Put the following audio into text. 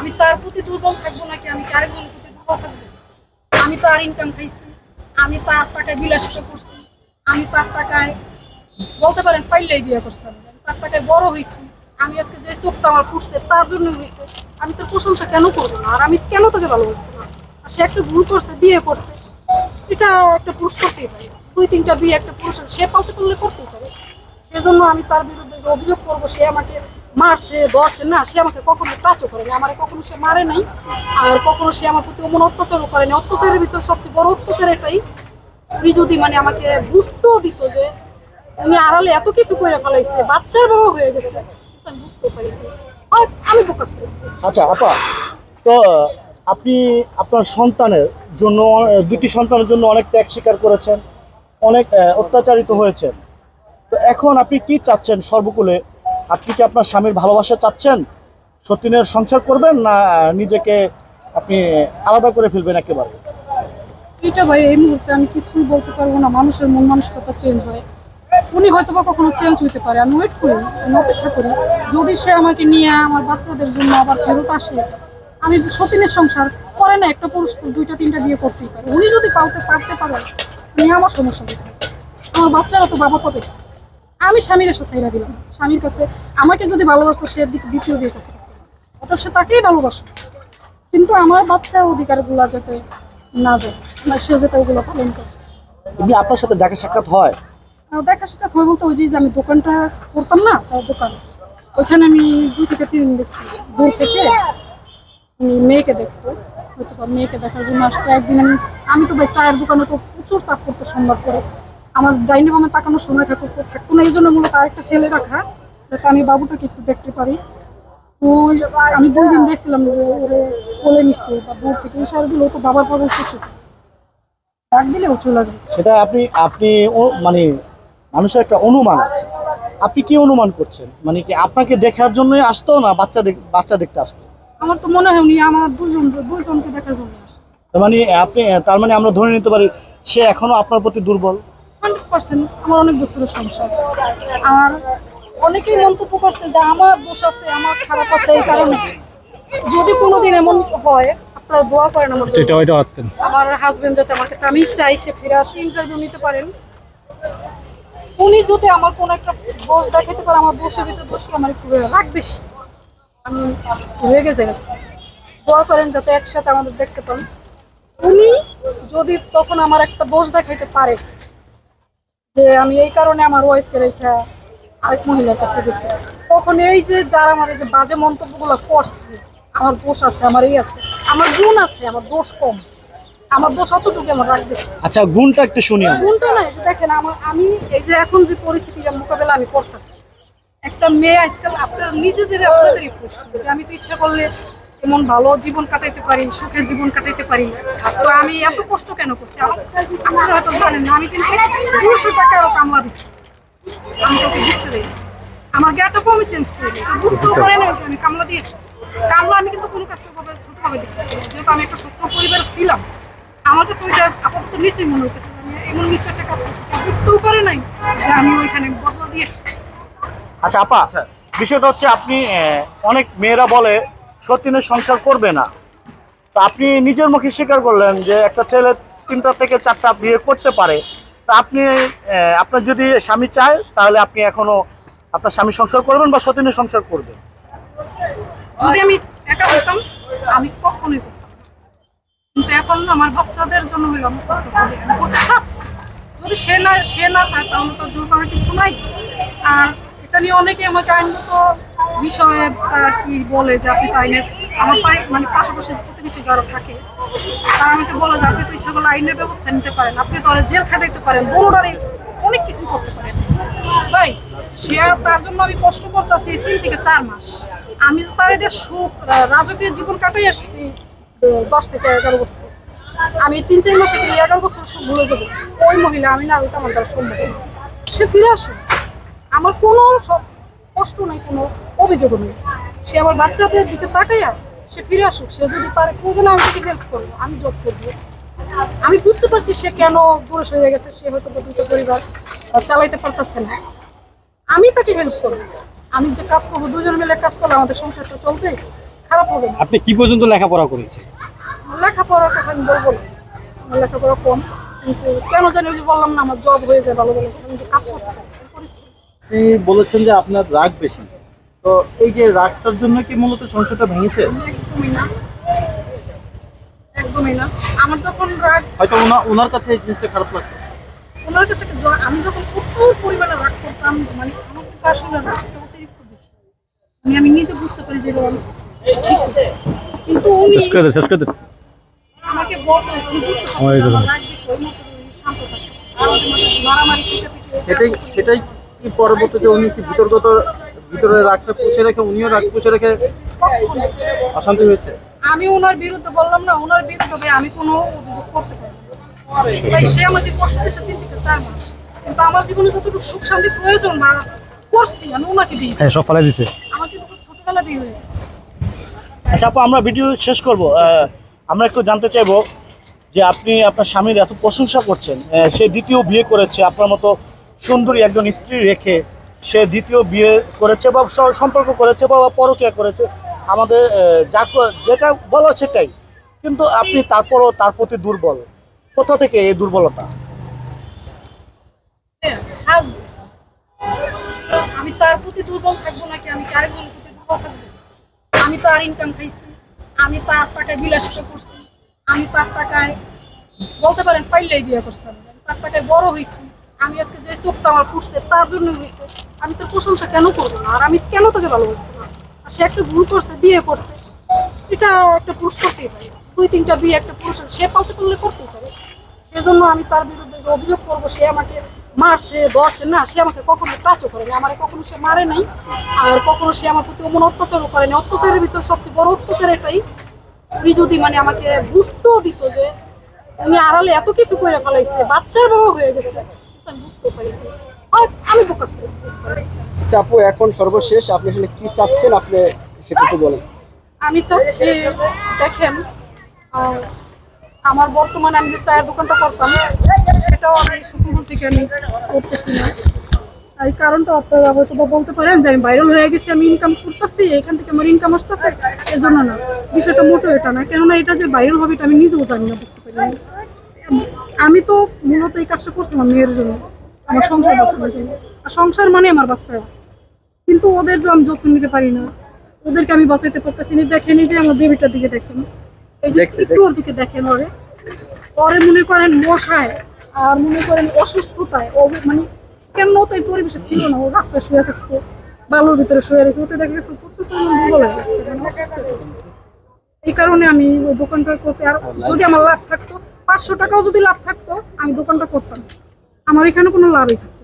আমি তার প্রতি দুর্বল থাকবো নাকি আমি কি আরেকজনের প্রতি দুর্বল থাকবো? আমি তো আর ইনকাম খাইছি, আমি তার টাকায় বিলাসিতা করছি, আমি তার টাকায় বলতে পারেন পাইলেই বিয়ে করছিলাম, তার টাকায় বড় হয়েছি। আমি আজকে যে চোখটা আমার ফুটছে তার জন্য হয়েছে। আমি তার প্রশংসা কেন করবো না? আর আমি কেন তাকে ভালোবাসবো না? আর সে একটা ভুল করছে, বিয়ে করছে, এটা একটা পুরুষ করতেই পারে। 2-3টা বিয়ে একটা পুরুষ সে পালতে পারলে করতেই পারে। সেজন্য আমি তার বিরুদ্ধে যে অভিযোগ করবো সে আমাকে মারছে ধরছে না, সে আমাকে কখনো টাচও করেনি, আমার কখনো সে মারে নাই, আর কখনো সে আমার প্রতি অমন অত্যাচারও করেনি। অত্যাচারের ভিতরে সবচেয়ে বড় অত্যাচার এটাই, উনি যদি মানে আমাকে বুঝতেও দিত যে উনি আড়ালে এত কিছু করে ফেলাইছে, বাচ্চার বাবা হয়ে গেছে, কিন্তু আমি বুঝতে পারি আমি বোকা ছিলাম। আচ্ছা আপা, তো আপনি আপনার সন্তানের জন্য, দুটি সন্তানের জন্য অনেক ত্যাগ স্বীকার করেছেন, অনেক অত্যাচারিত হয়েছেন। তো এখন আপনি কি চাচ্ছেন সর্বকুলে? আপনি কি আপনার স্বামীর ভালোবাসা চাচ্ছেন? সতীনের সংসার করবেন না নিজেকে আপনি আলাদা করে ফেলবেন একেবারে? এটা ভাই এই মুহূর্তে আমি কিছুই বলতে পারবো না। মানুষের মন মানসিকতা চেঞ্জ হয়, উনি হয়তো বা কখনো চেঞ্জ হইতে পারে। আমি ওয়েট করি, আমি অপেক্ষা করি। যদি সে আমাকে নিয়ে আমার বাচ্চাদের জন্য আবার ফেরত আসে, আমি সতীনের সংসার করে না, একটা পুরুষ 2-3টা বিয়ে করতেই পারে। উনি যদি পারতে পারেন, উনি আমার সমস্যা দিতে হবে। আমার বাচ্চারা তো বাবা পাবে। আমি স্বামীর এসে চাইরা দিলাম, স্বামীর কাছে আমাকে যদি ভালোবাসতো সে দ্বিতীয় বিয়ে করতে পারতো, অতএব সে তাকেই ভালোবাসো, কিন্তু আমার বাচ্চার অধিকারগুলো যাতে না যায়, সে যাতে ওগুলো পালন করে। যদি আপনার সাথে দেখা সাক্ষাৎ হয়? দেখা সাক্ষাৎ হয় বলতে ওই যে আমি দোকানটা করতাম না, চায়ের দোকান, ওইখানে আমি 2 থেকে 3 দিন দেখছি দূর থেকে। উনি মেয়েকে দেখতো, হয়তো বা মেয়েকে দেখার জন্য আসতো। একদিন আমি তো ভাই চায়ের দোকানে তো প্রচুর চাপ করতো সোমবার করে, আমার ডাইনি বামে তাকানোর সময় থাকতো না। এই জন্য মূলত আরেকটা ছেলে রাখা, যাতে আমি বাবুটাকে একটু দেখতে পারি। ওই আমি 2 দিন দেখছিলাম যে ওরে কোলে নিচ্ছে বা দূর থেকে ইশারা দিলে ও তো বাবার পর প্রচুর ডাক দিলে ও চলে যায়। সেটা আপনি আপনি মানে মানুষের একটা অনুমান আছে, আপনি কি অনুমান করছেন? মানে কি আপনাকে দেখার জন্যই আসতো না বাচ্চা দেখতে আসতো? আমার তো মনে হয় উনি আমার দুজনকে দেখার জন্য আসে। তার মানে আমরা ধরে নিতে পারি সে এখনো আপনার প্রতি দুর্বল। 100%। আমার অনেক বছরের সংসার, আর অনেকেই মন্তব্য করছে যে আমার দোষ আছে, আমার খারাপ আছে। এই কারণে যদি কোনোদিন এমন হয়, আপনারা দোয়া করেন আমার জন্য। আমার হাজবেন্ড যাতে আমার কাছে, আমি চাই সে ফিরে আসে, ইন্টারভিউ নিতে পারেন। উনি যদি আমার কোনো একটা দোষ দেখাতে পারে, আমার দোষের ভিতরে দোষকে আমার একটু রাগ বেশি, আমি রেগে যাই। দোয়া করেন যাতে একসাথে আমাদের দেখতে পান। উনি যদি তখন আমার একটা দোষ দেখাইতে পারে যে আমি এই কারণে আমার ওয়াইফকে রেখে আরেক মহিলার কাছে গেছি, তখন এই যে যারা আমার এই যে বাজে মন্তব্যগুলো করছে, আমার দোষ আছে, আমার এই আছে, আমার গুণ আছে, আমার দোষ কম, আমার দোষ অতটুকু, আমার রাগ বেশি। আচ্ছা, গুণটা একটু শুনি। গুণটা নাই যে দেখেন, আমি এই যে এখন যে পরিস্থিতির মোকাবেলা আমি করতেছি, একটা মেয়ে আজকাল আপনার আপনাদেরই প্রশ্ন যে আমি তো ইচ্ছা করলে এমন ভালো জীবন কাটাইতে পারি, সুখের জীবন কাটাইতে পারি, তো আমি এত কষ্ট কেন করছি? আপনারা হয়তো জানেন না, আমি কিন্তু 200 টাকা আরো কামলা দিচ্ছি, আমি তোকে বুঝতে দেই। আমার জ্ঞানটাকেও আমি চেঞ্জ করে দিই, বুঝতেও পারে না যে আমি কামলা দিয়ে এসেছি। কামলা আমি কিন্তু কোনো কাজকে ছোটভাবে দেখতেছি, যেহেতু আমি একটা সচ্ছল পরিবারে ছিলাম, আমার কাছে ওইটা আপাতত নিচেই মনে হতেছে। আমি এমন নিচু একটা কাজ করতে বুঝতেও পারে নাই যে আমি ওইখানে বদলা দিয়ে এসেছি। আচ্ছা আপা, বিষয়টা হচ্ছে আপনি অনেক মেয়েরা বলে সতীনের সংসার করবে না, তো আপনি নিজের মুখে স্বীকার করলেন যে একটা ছেলে 3টা থেকে 4টা বিয়ে করতে পারে। তা আপনি আপনার যদি স্বামী চায় তাহলে আপনি এখনো আপনার স্বামী সংসার করবেন বা সতীনের সংসার করবেন? যদি আমি একা হইতাম আমি কখনোই করতাম, কিন্তু এখন আমার বাচ্চাদের জন্য হইলাম করতে চাচ্ছি। যদি সে না চায় তাহলে তো জোর করার কিছু নাই। আর এটা নিয়ে অনেকে আমাকে আইনগত বিষয়ে কি বলে যে আপনি তো আইনের, আমার মানে পাশাপাশি প্রতিবেশী যারা থাকে তারা আমাকে বলে যে আপনি তো ইচ্ছা করলে আইনের ব্যবস্থা নিতে পারেন, আপনি তো জেল খাটাইতে পারেন, দৌড়ারে অনেক কিছু করতে পারেন। ভাই সে তার জন্য আমি কষ্ট করতেছি 3 থেকে 4 মাস। আমি তো তার এদের সুখ রাজকীয় জীবন কাটাই আসছি 10 থেকে 11 বছর। আমি 3-4 মাসে 11 বছর সুখ ভুলে যাবো? ওই মহিলা আমি না, ওইটা আমার দ্বারা সম্ভব। সে ফিরে আসুক, আমার কোনো কষ্ট নেই, কোনো অভিযোগ নেই। সে আমার বাচ্চাদের দিকে তাকাইয়া সে ফিরে আসুক, সে যদি পারে প্রয়োজনে আমি তাকে হেল্প করবো, আমি জব করবো। আমি বুঝতে পারছি সে কেন দূরে সরে গেছে, সে হয়তো 2টা পরিবার চালাইতে পারতেছে না, আমি তাকে হেল্প করবো। আমি যে কাজ করবো, দুজন মিলে কাজ করলে আমাদের সংসারটা চলবে। খারাপ হবে না। আপনি কি পর্যন্ত লেখাপড়া করেছেন? লেখাপড়ার কথা আমি বলবো না, আমার লেখাপড়া কম, কিন্তু কেন জানি ওই যে বললাম না আমার জব হয়ে যায় ভালো ভালো, আমি যে কাজ করতে পারি পরিশ্রম। আপনি বলেছেন যে আপনার রাগ বেশি, তো এই যে রাগটার জন্য কি মূলত সংসারটা ভেঙেছে? একদমই না, একদমই না। আমার যখন রাগ, হয়তো ওনার কাছে এই জিনিসটা খারাপ লাগতো। ওনার কাছে আমি যখন প্রচুর পরিমাণে রাগ করতাম, মানে আমার কিন্তু আসলে রাগটা অতিরিক্ত বেশি, আমি নিজে বুঝতে পারি যে এগুলো আমি ঠিক করতে। কিন্তু উনি শেষ করে দেন। আমাকে বলতো, আমি বুঝতে পারতাম আমার রাগ বেশি, ওই মতো শান্ত থাকে। আর ওদের মধ্যে মারামারি পিটাপিটি সেটাই কি পরবর্তীতে উনি কি ভিতরে রাগটা পুষে রেখে উনিও রাগ পুষে রেখে অশান্তি হয়েছে? আমি ওনার বিরুদ্ধে বললাম না, ওনার বিরুদ্ধে আমি কোনো অভিযোগ করতে পারি না। তাই সে আমাকে কষ্ট দিয়েছে 3 থেকে 4 মাস, কিন্তু আমার জীবনে যতটুকু সুখ শান্তি প্রয়োজন না করছি আমি ওনাকে দিই। হ্যাঁ, সব ফেলাই দিছে। আমার কিন্তু খুব ছোটবেলা বিয়ে হয়ে গেছে। আচ্ছা আপু, আমরা ভিডিও শেষ করব। আমরা একটু জানতে চাইবো যে আপনি আপনার স্বামীর এত প্রশংসা করছেন, সে দ্বিতীয় বিয়ে করেছে, আপনার মতো সুন্দরী একজন স্ত্রী রেখে সে দ্বিতীয় বিয়ে করেছে বা সম্পর্ক করেছে বা পরকীয়া করেছে, আমাদের যেটা বলা সেটাই, কিন্তু আপনি তারপরও তার প্রতি দুর্বল। কোথা থেকে এই দুর্বলতা? Husband, আমি তার প্রতি দুর্বল থাকবো নাকি আমি কি আরেকজনের প্রতি দুর্বল থাকবো? আমি তো আর ইনকাম খাইছি, আমি তার টাকায় বিলাসিতা করছি, আমি তার টাকায় বলতে পারেন পাইলেই বিয়ে করছিলাম, আমি তার টাকায় বড় হয়েছি। আমি আজকে যে চোখটা আমার ফুটছে তার জন্য হয়েছে, আমি তার প্রশংসা কেন করবো না? আর আমি কেন তাকে ভালোবাসবো না? আর সে একটা ভুল করছে, বিয়ে করছে, এটা একটা পুরুষ করতেই পারে। 2-3টা বিয়ে একটা পুরুষ সে পালতে পারলে করতেই পারে। সেজন্য আমি তার বিরুদ্ধে যে অভিযোগ করবো সে আমাকে মারছে ধরছে না, সে আমাকে কখনো টাচও করেনি, আমার কখনো সে মারে নাই, আর কখনো সে আমার প্রতি অমন অত্যাচারও করেনি। অত্যাচারের ভিতরে সবচেয়ে বড় অত্যাচার এটাই, উনি যদি মানে আমাকে বুঝতেও দিত যে উনি আড়ালে এত কিছু করে ফেলাইছে, বাচ্চার বাবা হয়ে গেছে, কিন্তু আমি বুঝতে পারি আমি বোকা ছিলাম। চাপু, এখন সর্বশেষ আপনি আসলে কি চাচ্ছেন, আপনি সেটা একটু বলেন। আমি চাচ্ছি, দেখেন আমার বর্তমানে আমি যে চায়ের দোকানটা করতাম সেটাও আমি শুক্রবার থেকে আমি করতেছি না। এই কারণটা আপনারা হয়তো বা বলতে পারেন যে আমি ভাইরাল হয়ে গেছি, আমি ইনকাম করতেছি, এখান থেকে আমার ইনকাম আসতেছে, এজন্য না। বিষয়টা মোটেও এটা না, কেননা এটা যে ভাইরাল হবে এটা আমি নিজেও জানি না, বুঝতে পারি না। আমি তো মূলত এই কাজটা করছিলাম মেয়ের জন্য, আমার সংসার বাঁচানোর জন্য। আর সংসার মানে আমার বাচ্চারা, কিন্তু ওদের যে আমি যত্ন নিতে পারি না, ওদেরকে আমি বাঁচাইতে পারতেছি না। দেখেনি যে আমার বেবিটার দিকে দেখেন, এই যে একটু ওর দিকে দেখেন, ওরে মনে করেন মশায় আর মনে করেন অসুস্থতায়, ও মানে কেন তাই পরিবেশে ছিল না, ও রাস্তায় শুয়ে থাকতো, বালুর ভিতরে শুয়ে রয়েছে, ওতে দেখা গেছে প্রচুর পরিমাণ দুর্বল হয়ে গেছে, মানে অসুস্থ হয়ে গেছে। এই কারণে আমি ওই দোকানটা করতে, আর যদি আমার লাভ থাকতো 500 টাকাও যদি লাভ থাকতো আমি দোকানটা করতাম, আমার এখানে কোনো লাভই থাকতো।